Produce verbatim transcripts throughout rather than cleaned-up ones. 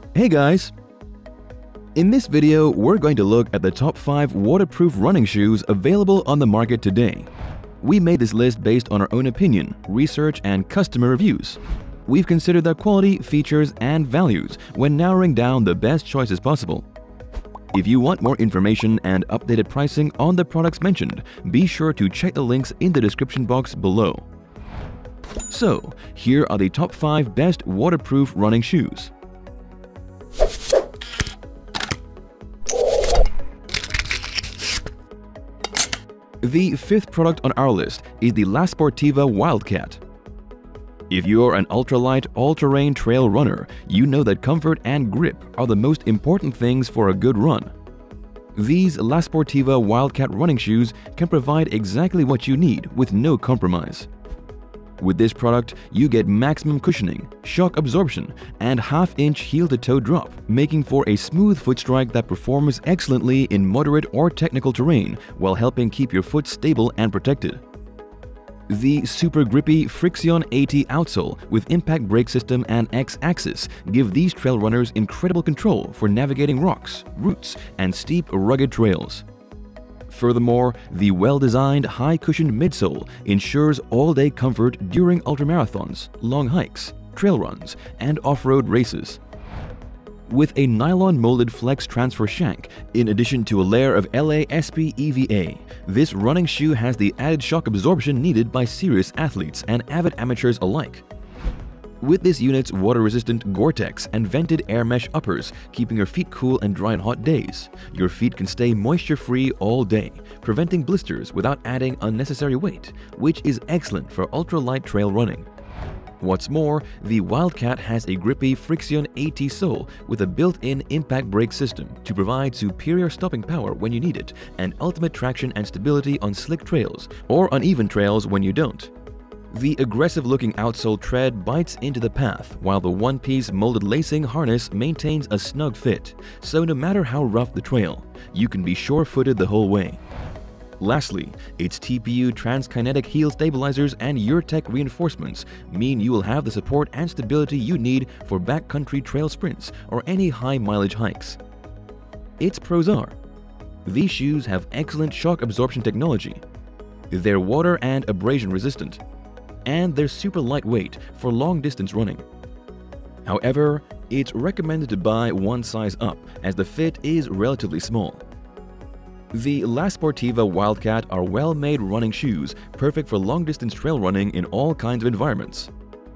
Hey guys! In this video, we're going to look at the top five waterproof running shoes available on the market today. We made this list based on our own opinion, research, and customer reviews. We've considered their quality, features, and values when narrowing down the best choices possible. If you want more information and updated pricing on the products mentioned, be sure to check the links in the description box below. So, here are the top five best waterproof running shoes. The fifth product on our list is the La Sportiva Wildcat. If you're an ultralight, all-terrain trail runner, you know that comfort and grip are the most important things for a good run. These La Sportiva Wildcat running shoes can provide exactly what you need with no compromise. With this product, you get maximum cushioning, shock absorption, and half-inch heel-to-toe drop, making for a smooth foot strike that performs excellently in moderate or technical terrain while helping keep your foot stable and protected. The super grippy Frixion eighty outsole with impact brake system and X-axis give these trail runners incredible control for navigating rocks, roots, and steep, rugged trails. Furthermore, the well-designed, high-cushioned midsole ensures all-day comfort during ultramarathons, long hikes, trail runs, and off-road races. With a nylon-molded flex transfer shank, in addition to a layer of L A S P E V A, this running shoe has the added shock absorption needed by serious athletes and avid amateurs alike. With this unit's water-resistant Gore-Tex and vented air mesh uppers keeping your feet cool and dry on hot days, your feet can stay moisture-free all day, preventing blisters without adding unnecessary weight, which is excellent for ultralight trail running. What's more, the Wildcat has a grippy Frixion eighty sole with a built-in impact brake system to provide superior stopping power when you need it and ultimate traction and stability on slick trails or uneven trails when you don't. The aggressive-looking outsole tread bites into the path, while the one-piece molded lacing harness maintains a snug fit, so no matter how rough the trail, you can be sure-footed the whole way. Lastly, its T P U transkinetic heel stabilizers and URTEC reinforcements mean you will have the support and stability you need for backcountry trail sprints or any high-mileage hikes. Its pros are: these shoes have excellent shock absorption technology, they're water and abrasion resistant, and they're super lightweight for long-distance running. However, it's recommended to buy one size up as the fit is relatively small. The La Sportiva Wildcat are well-made running shoes perfect for long-distance trail running in all kinds of environments.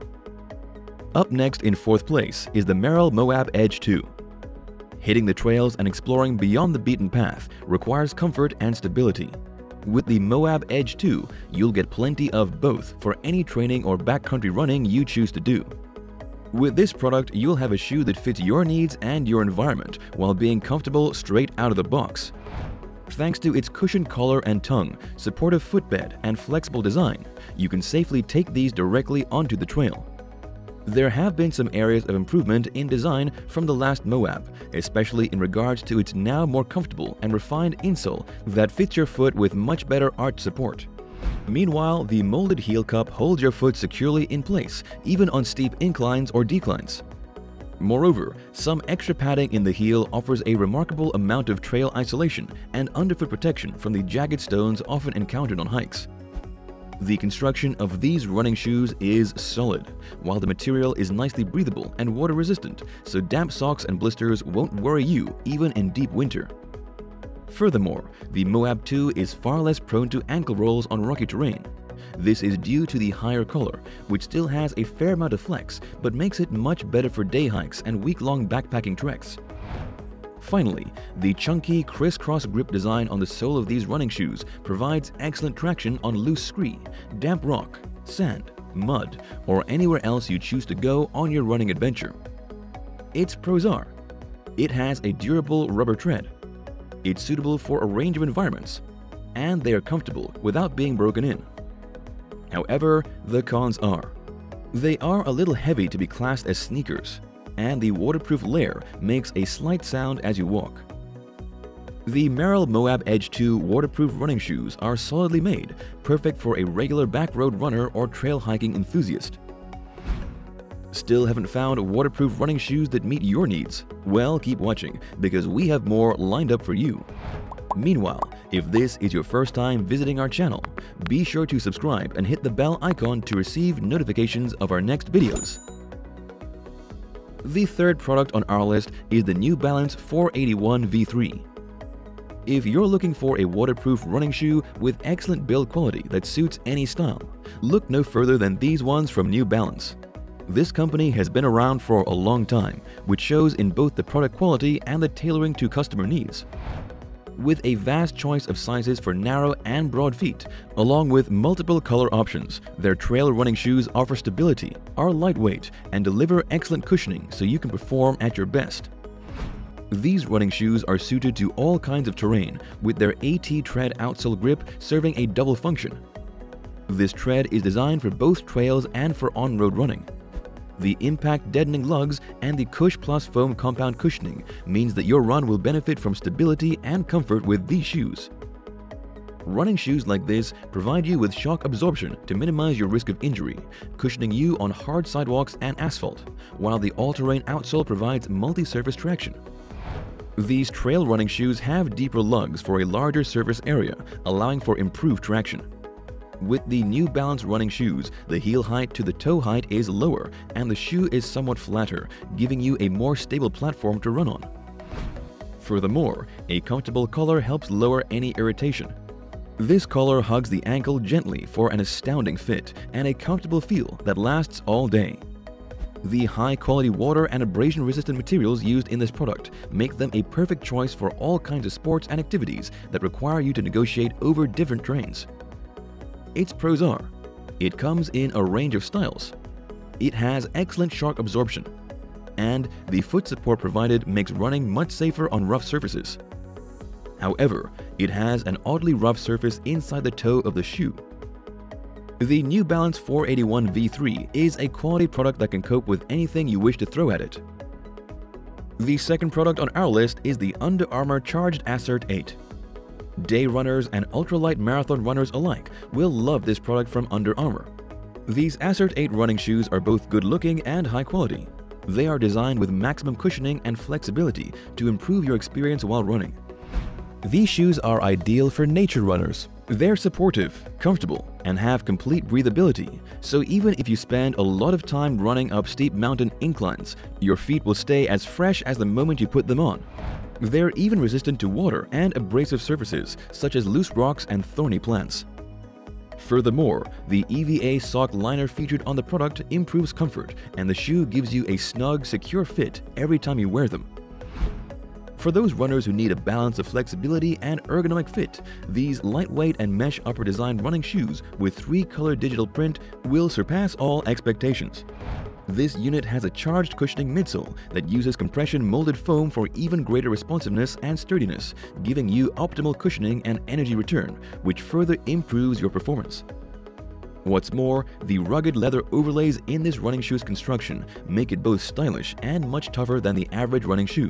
Up next in fourth place is the Merrell Moab Edge two. Hitting the trails and exploring beyond the beaten path requires comfort and stability. With the Moab Edge two, you'll get plenty of both for any training or backcountry running you choose to do. With this product, you'll have a shoe that fits your needs and your environment while being comfortable straight out of the box. Thanks to its cushioned collar and tongue, supportive footbed, and flexible design, you can safely take these directly onto the trail. There have been some areas of improvement in design from the last Moab, especially in regards to its now more comfortable and refined insole that fits your foot with much better arch support. Meanwhile, the molded heel cup holds your foot securely in place, even on steep inclines or declines. Moreover, some extra padding in the heel offers a remarkable amount of trail isolation and underfoot protection from the jagged stones often encountered on hikes. The construction of these running shoes is solid, while the material is nicely breathable and water-resistant, so damp socks and blisters won't worry you even in deep winter. Furthermore, the Moab two is far less prone to ankle rolls on rocky terrain. This is due to the higher collar, which still has a fair amount of flex, but makes it much better for day hikes and week-long backpacking treks. Finally, the chunky crisscross grip design on the sole of these running shoes provides excellent traction on loose scree, damp rock, sand, mud, or anywhere else you choose to go on your running adventure. Its pros are: it has a durable rubber tread, it's suitable for a range of environments, and they are comfortable without being broken in. However, the cons are: they are a little heavy to be classed as sneakers, and the waterproof layer makes a slight sound as you walk. The Merrell Moab Edge two waterproof running shoes are solidly made, perfect for a regular backroad runner or trail hiking enthusiast. Still haven't found waterproof running shoes that meet your needs? Well, keep watching, because we have more lined up for you. Meanwhile, if this is your first time visiting our channel, be sure to subscribe and hit the bell icon to receive notifications of our next videos. The third product on our list is the New Balance four eighty-one V three. If you're looking for a waterproof running shoe with excellent build quality that suits any style, look no further than these ones from New Balance. This company has been around for a long time, which shows in both the product quality and the tailoring to customer needs. With a vast choice of sizes for narrow and broad feet, along with multiple color options, their trail running shoes offer stability, are lightweight, and deliver excellent cushioning so you can perform at your best. These running shoes are suited to all kinds of terrain, with their AT Tread outsole grip serving a double function. This tread is designed for both trails and for on-road running. The impact deadening lugs and the Cush Plus foam compound cushioning means that your run will benefit from stability and comfort with these shoes. Running shoes like this provide you with shock absorption to minimize your risk of injury, cushioning you on hard sidewalks and asphalt, while the all-terrain outsole provides multi-surface traction. These trail running shoes have deeper lugs for a larger surface area, allowing for improved traction. With the New Balance running shoes, the heel height to the toe height is lower and the shoe is somewhat flatter, giving you a more stable platform to run on. Furthermore, a comfortable collar helps lower any irritation. This collar hugs the ankle gently for an astounding fit and a comfortable feel that lasts all day. The high-quality water and abrasion-resistant materials used in this product make them a perfect choice for all kinds of sports and activities that require you to negotiate over different terrains. Its pros are: it comes in a range of styles, it has excellent shock absorption, and the foot support provided makes running much safer on rough surfaces. However, it has an oddly rough surface inside the toe of the shoe. The New Balance four eighty-one V three is a quality product that can cope with anything you wish to throw at it. The second product on our list is the Under Armour Charged Assert eight. Day runners and ultralight marathon runners alike will love this product from Under Armour. These Assert eight running shoes are both good-looking and high quality. They are designed with maximum cushioning and flexibility to improve your experience while running. These shoes are ideal for nature runners. They're supportive, comfortable, and have complete breathability, so even if you spend a lot of time running up steep mountain inclines, your feet will stay as fresh as the moment you put them on. They're even resistant to water and abrasive surfaces, such as loose rocks and thorny plants. Furthermore, the E V A sock liner featured on the product improves comfort, and the shoe gives you a snug, secure fit every time you wear them. For those runners who need a balance of flexibility and ergonomic fit, these lightweight and mesh upper design running shoes with three-color digital print will surpass all expectations. This unit has a charged cushioning midsole that uses compression molded foam for even greater responsiveness and sturdiness, giving you optimal cushioning and energy return, which further improves your performance. What's more, the rugged leather overlays in this running shoe's construction make it both stylish and much tougher than the average running shoe.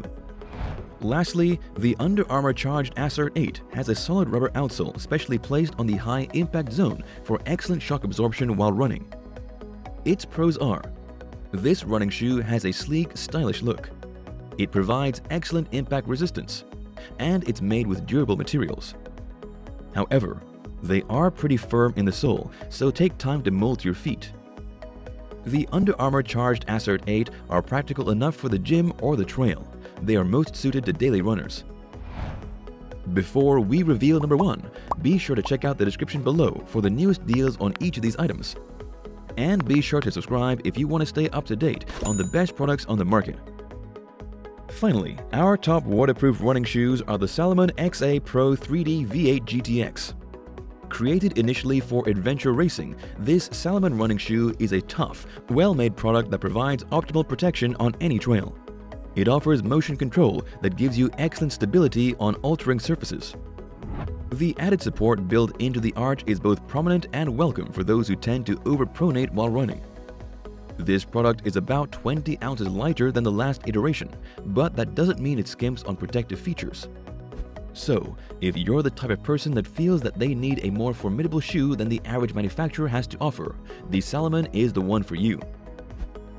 Lastly, the Under Armour Charged Assert eight has a solid rubber outsole specially placed on the high impact zone for excellent shock absorption while running. Its pros are: this running shoe has a sleek, stylish look. It provides excellent impact resistance, and it's made with durable materials. However, they are pretty firm in the sole, so take time to mold to your feet. The Under Armour Charged Assert eight are practical enough for the gym or the trail. They are most suited to daily runners. Before we reveal number one, be sure to check out the description below for the newest deals on each of these items. And be sure to subscribe if you want to stay up to date on the best products on the market. Finally, our top waterproof running shoes are the Salomon X A Pro three D V eight G T X. Created initially for adventure racing, this Salomon running shoe is a tough, well-made product that provides optimal protection on any trail. It offers motion control that gives you excellent stability on altering surfaces. The added support built into the arch is both prominent and welcome for those who tend to overpronate while running. This product is about twenty ounces lighter than the last iteration, but that doesn't mean it skimps on protective features. So, if you're the type of person that feels that they need a more formidable shoe than the average manufacturer has to offer, the Salomon is the one for you.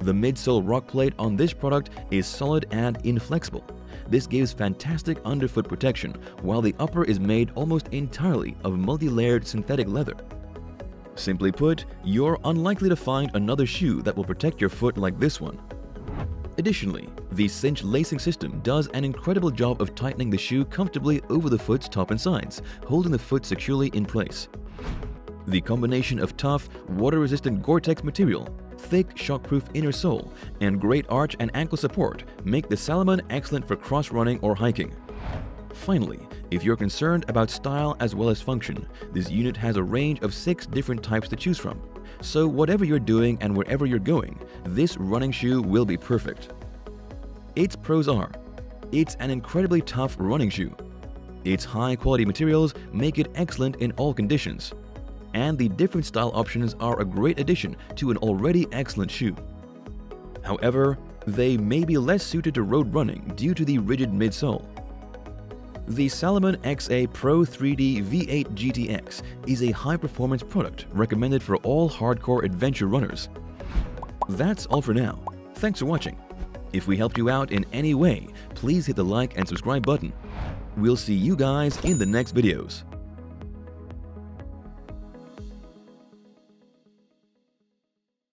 The midsole rock plate on this product is solid and inflexible. This gives fantastic underfoot protection, while the upper is made almost entirely of multi-layered synthetic leather. Simply put, you're unlikely to find another shoe that will protect your foot like this one. Additionally, the cinch lacing system does an incredible job of tightening the shoe comfortably over the foot's top and sides, holding the foot securely in place. The combination of tough, water-resistant Gore-Tex material, thick, shockproof inner sole, and great arch and ankle support make the Salomon excellent for cross-running or hiking. Finally, if you're concerned about style as well as function, this unit has a range of six different types to choose from. So whatever you're doing and wherever you're going, this running shoe will be perfect. Its pros are: it's an incredibly tough running shoe. Its high-quality materials make it excellent in all conditions. And the different style options are a great addition to an already excellent shoe. However, they may be less suited to road running due to the rigid midsole. The Salomon X A Pro three D V eight G T X is a high-performance product recommended for all hardcore adventure runners. That's all for now. Thanks for watching. If we helped you out in any way, please hit the like and subscribe button. We'll see you guys in the next videos.